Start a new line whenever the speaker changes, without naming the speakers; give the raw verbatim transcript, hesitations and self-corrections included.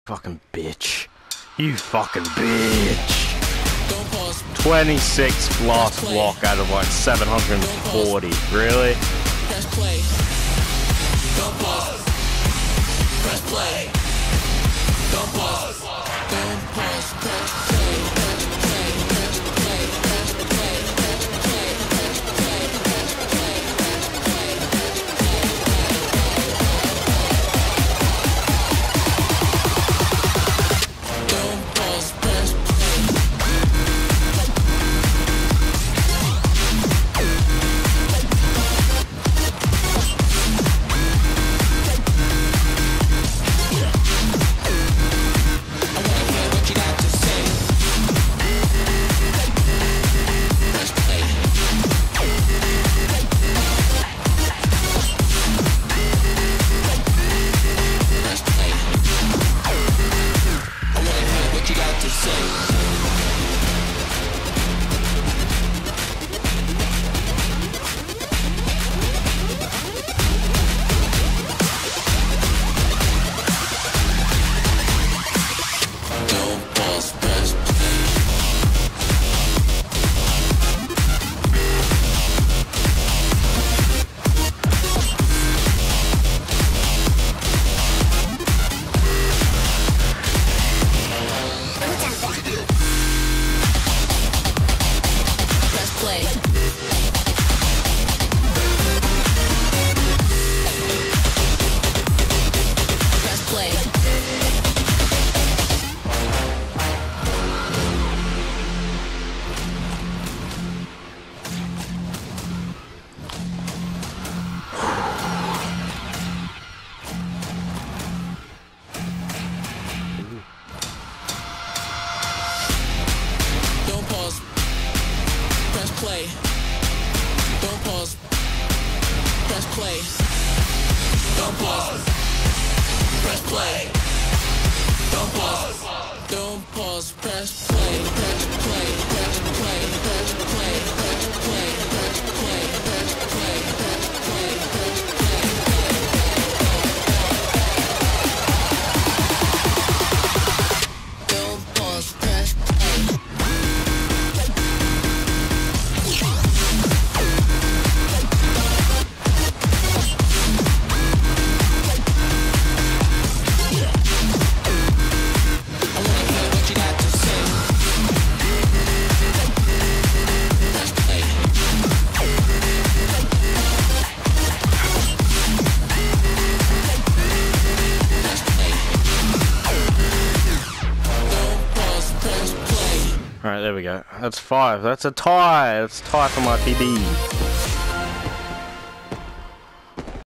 fucking bitch. You fucking bitch. twenty-six last block out of like seven hundred forty. Really?
Press play. Don't pause. Press play. Don't pause. Don't pause. Press play. Press play. Press play. Press play. Press play. Press play. Press play. Press play. Don't pause. Press play. Don't pause. Press play. Don't pause. Press play. Don't pause. Don't pause. Press play. Press play. Press play. Press play. Press play. Press play. Press play. Press play. Press play. Don't pause. Press play.
Alright, there we go. That's five. That's a tie. That's a tie for my P B.